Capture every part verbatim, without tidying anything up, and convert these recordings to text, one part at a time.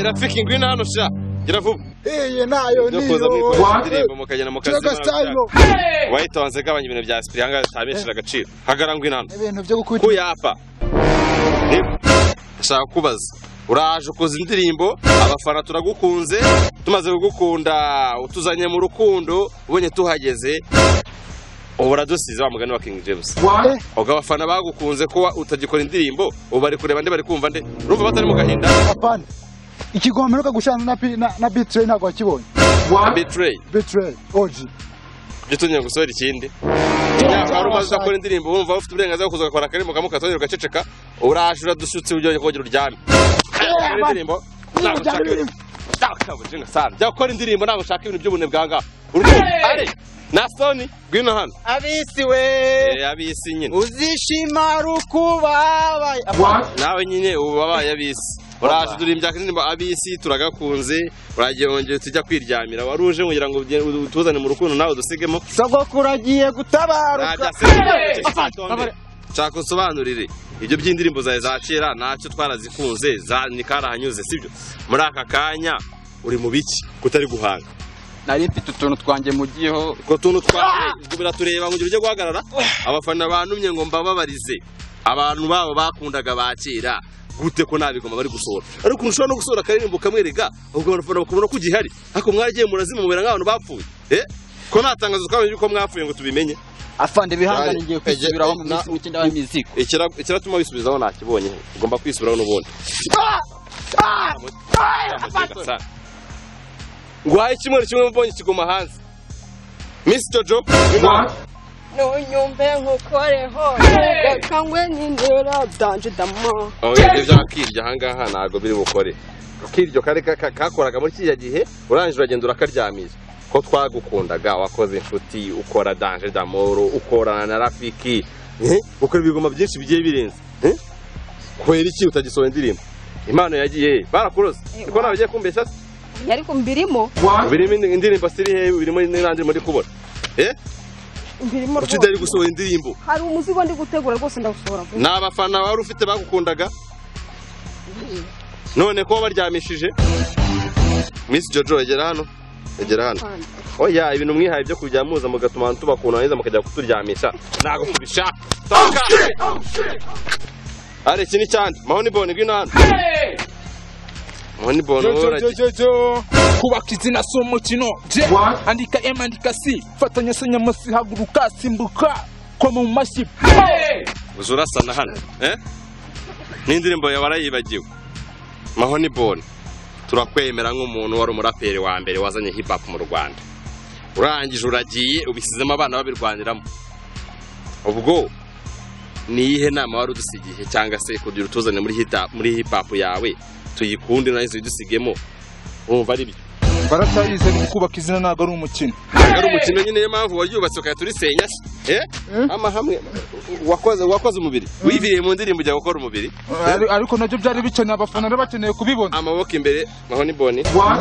Rafiki ngwino hano sha gira vuba eh nayo niyo ndirimbo mukagena mukazi wayitonze gabanya ibintu bya Spiranga tabishira agaciro hagara ngwino hano ibintu byo gukubita kuyapa shaka kubaza uraje ukoze indirimbo abafana turagukunze tumaze kugukunda utuzanye mu rukundo ubonye tuhageze ubura dusize wa mugani wa King James oga abafana bagukunze ko utagikora indirimbo ubu bari kureba ndi bari kumva nde urumva batari mu gahinda apana ikigomero ka gushana na na, na Betray ntago wakibonye Betray Betray oji gitunye gusora ikindi nyakaro umaze gukora indirimbo wumva ufite uburenganzira bwo kuzakora karimo kamukatonyera gaceceka urashura dushutse uburyo kogera uryame indirimbo ndakabujinga sana byakora indirimbo ntago ushaka ibintu by'ubune bwanga urukundo ari Nasoni gwino hano abisi we eh abisi nyine uzishima rukubabaye nawe nyine ubabaye abisi uraje durimbya kinimba abisi turagakunze uragiye wongeye tujya kwiryamira waruje ngira ngo tuzane mu rukundo nawe dusigemo sogokuragiye gutabaruka cyako sobanurire ibyo by'indirimbo zawe za kera nacyo twarazikunze za nikarahanyuze sibyo muri aka kanya uri mu biki kutari guhanga nari mfite utuntu twanjye mugiyeho ko tuntu twanjye biratureba ngo ujye guhagarara abafana bantumye ngo mbababarize abantu babo bakundaga bakira gute ko nabigoma bari gusohora ariko unushobora no gusohora karirimbo kamwerega ubwo abafana bakubona ko gihari ariko mwagiye murazimu mubera nk'abantu bapfuye eh ko natangaza twabonye yuko mwapfuye ngo tubimenye afande bihangane ngiye kwisubiraho mu minsi mukindi wa miziko ikira ikiratuma wisubizaho nakibonye ugomba kwisubiraho n'ubundi ngwaye kimwe kimwe mbonye kigoma hanze Miss Jojo no nyumbe nkukoreho gakangwe nindera danje damo oye byakirya hangaha nago biri bukore kiryo kare kakoraga muri kiya gihe urangije uragenda urakaryamiza ko twagukundaga wakoze inshuti ukora danje damoro ukorana na Rafiki eh ukora ibigoma byinshi bigiye birenze eh kwera iki utagisohoye indirimbo impano yagiye barakuroze niko nabagiye kumbesha ariko mbirimo birimo indirimbo siri he birimo n'irandi muri kubona eh mbirimo rwose udari gusohora indirimbo hari umuzigo ndi gutegura rwose ndagusohora n'abafana wari ufite bagukundaga none ko baryamishije Miss Jojo yegera hano yegera hano oya ibintu mwihaye byo kujyamuza mugatuma tubakuna neza mukajya kuturyamisha nago tubishaka toka are kini cyane mahoni bone ngino hano mahoni bone jojo kubaka izina so mukino je andika M andika C fatanya senya masi haguruka simbuka ko mu mashyi uzurasana hano eh n'indirimbo yabarayibagiwe mahoni bone turakwemera nk'umuntu wari umuraperi wa mbere wazanye hip hop mu Rwanda urangije uragiye ubisizemo abana babirwaniramo ubwo niyihe nama wari udusigiye cyangwa se kugira utuzane muri hita muri hip hop yawe tuyikunde nazo dusigemo umva ari byo baratayize kubaka izina nago ari umukino ari umukino nyine yo mpamvu waryubatse ukayaturisenya eh ama hamwe wakoze wakoze umubiri wiviriye mu ndirimbo ujya gukora umubiri ariko nabyo byari bikeneye abafana bakeneye kubibona amaboko imbere mahoni boni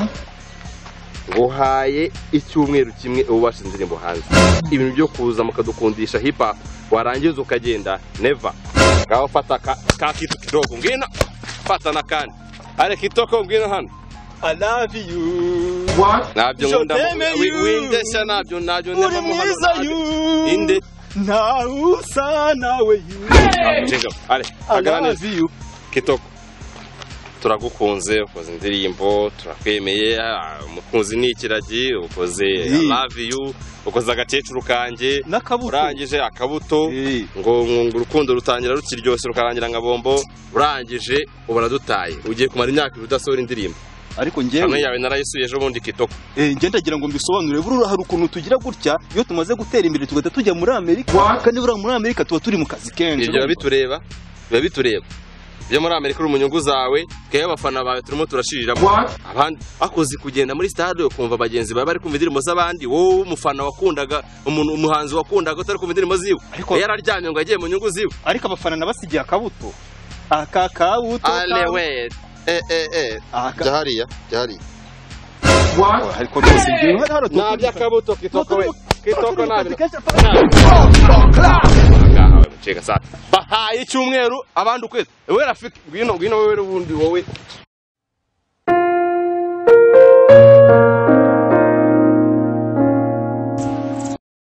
nguhaye icyumweru kimwe ubasha indirimbo hanze ibintu byo kuza mukadukundisha hip hop warangiza ukagenda never ngaho fata ka kitu kidogo ngina fata na kandi are kitoko ngina hano I love you nabyo ngunda windesha nabyo nabyo never mu hano inde na usa nawe you are agarane kitoko turagukunze ukoze indirimbo turakwemeye umukunzi n'ikiragi ukoze I love you ukoze agakecuru kanje urangije akabuto ngo urukundo rutangira rukiryoshye rukarangira nka bombo urangije ubaradutaye ugiye kumara imyaka udasohora indirimbo ariko ngewe hamwe yawe narayisuye ejo bundi kitoko eh nge ndagira ngo mbisobanure burura hari ukuntu tugira gutya iyo tumaze gutera imbere tugata tujya muri Amerika kandi bura muri Amerika tuba turi mu kazi kenshi ibyo bitureba biba bitureba byo muri Amerika uri mu nyungu zawe keye abafana bawe turimo turashiriramo abandi akoze kugenda muri stade ukumva bagenzi bawe bari kumva indirimbo z'abandi wowe umufana wakundaga umuntu umuhanzi wakundaga utari kumva indirimbo ziwe yararyamye ngo agiye mu nyungu ziwe ariko abafana nabasigiye akabuto aka kabuto alewe eh eh eh jahariya jahariya ariko rwose ngiye hano nabya kabuto kitoko we kitoko nabi cheka sa bahaye icyumweru abandi ukwezi wewe Rafiki ngwino ngwino wewe ubundi wowe